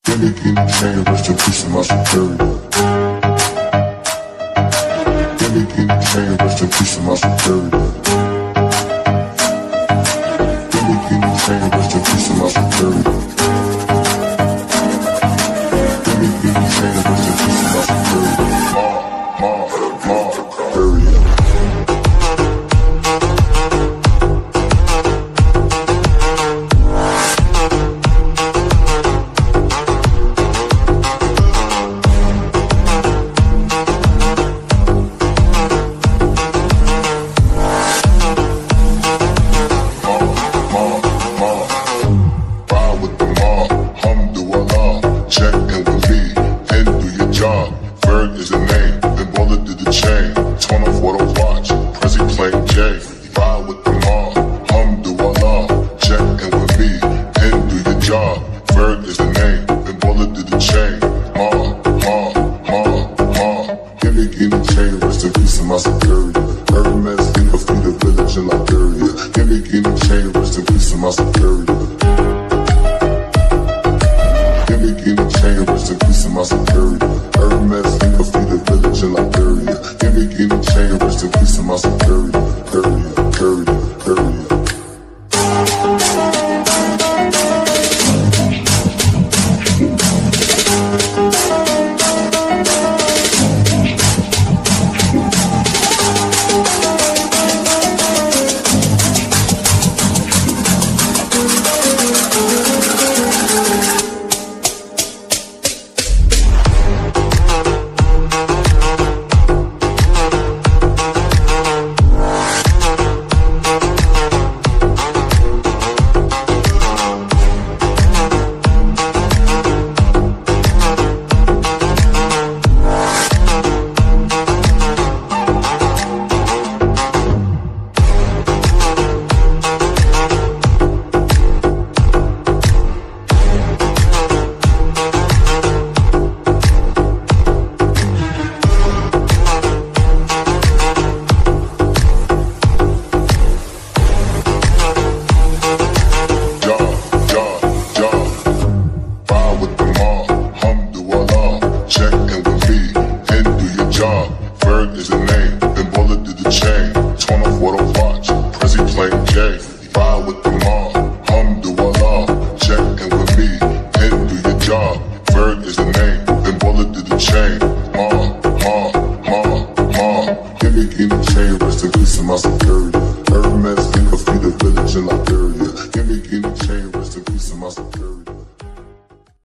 Gimme chain, rest in peace to my security. Gimme chain, rest in peace to my security. Gimme chain, rest in peace to my security. Gimme chain, rest in peace to my security. Period. Berg is the name, then Baller did the chain. Torn off what I watch, Prezi playing J. Ride with the mob, alhamdulillah. Check in with me, and do your job. Berg is the name, then Baller did the chain. Gimme chain, rest in peace to my security. Hermes, in a feed a village in Liberia. Gimme chain, rest in peace to my security.